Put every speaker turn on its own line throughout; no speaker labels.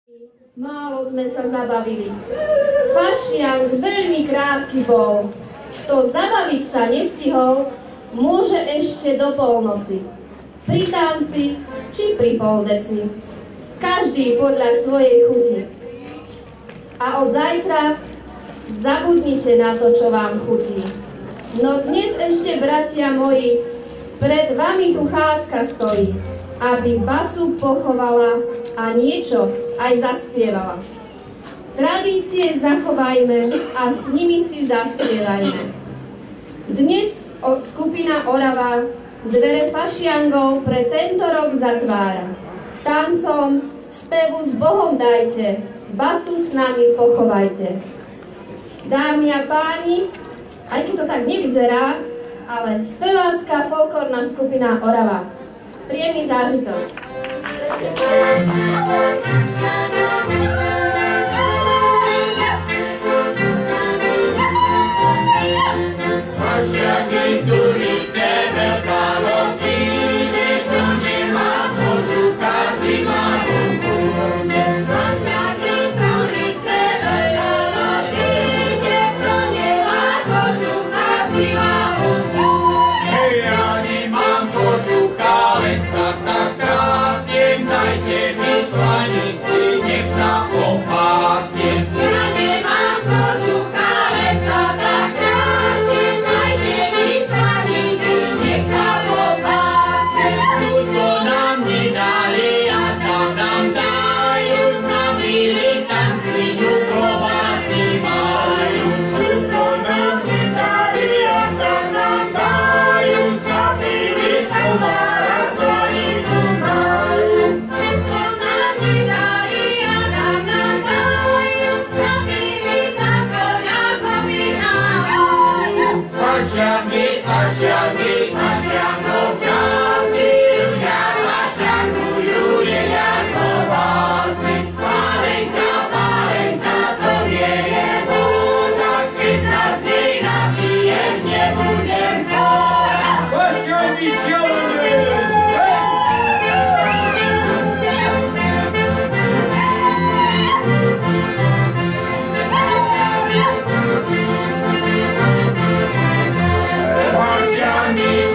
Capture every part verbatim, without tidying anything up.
Málo sme sa zabavili. Fašiang veľmi krátky bol. Kto zabaviť sa nestihol, môže ešte do polnoci. Pri tanci či pri poldeci. Každý podľa svojej chuti. A od zajtra zabudnite na to, čo vám chutí. No dnes ešte, bratia moji, pred vami tu cháska stojí, aby basu pochovala a niečo aj zaspievala. Tradície zachovajme a s nimi si zaspievajme. Dnes skupina Orava dvere fašiangov pre tento rok zatvára. Tancom, spevu s Bohom dajte, basu s nami pochovajte. Dámy a páni, aj keď to tak nevyzerá, ale spevácka folklórna skupina Orava. Príjemný zážitok.
Fašiangy, Turice, Veľká noc ide, kto nemá kožucha, zima bunku. Fašiangy, Turice, Veľká noc ide, kto nemá kožucha, zima bunku. Ja nemám kožucha, ale sa tak krásiem, dajte mi slaninky, nech sa opásiem. Ja nemám kožucha, ale sa tak krásiem, dajte mi slaninky, nech sa opásiem. Tuto nám nedali a tam nám dajú, zabili tam svinu, klobásy majú. Tuto nám nedali a tam nám dajú, zabili komára, slaninku majú. Tuto nám nedali a tam nám dajú, zabili tam koňa, kopina majú. Fašiangy, fašiangy, fašiangov časy, ľudia fašiangujú, jedia klobásy. Pálenka, pálenka, to nie je voda, keď sa z nej napijem, nebudem chora. Fašiangy šialené! Fašiangy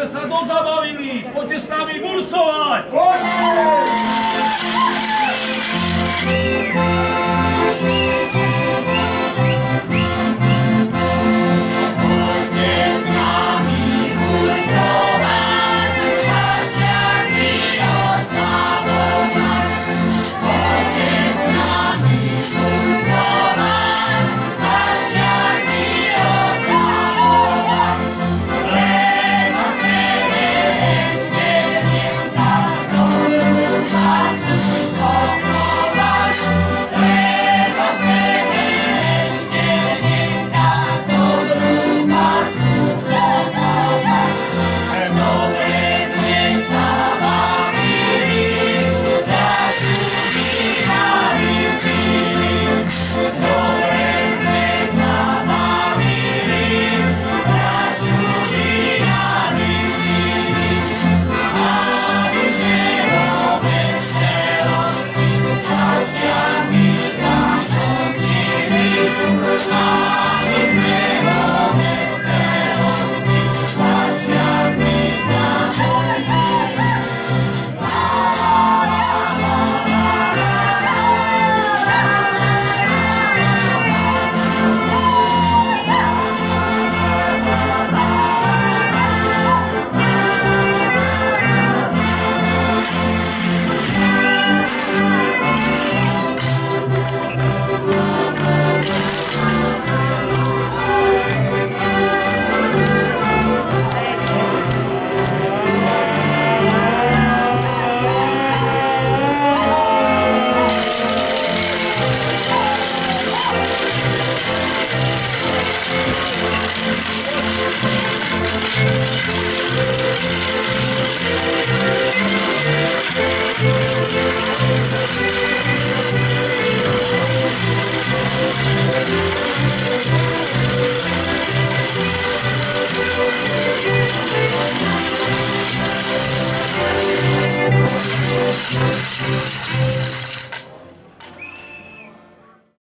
sme sa dozabavili. Poďte s nami bursovať.
Poďme!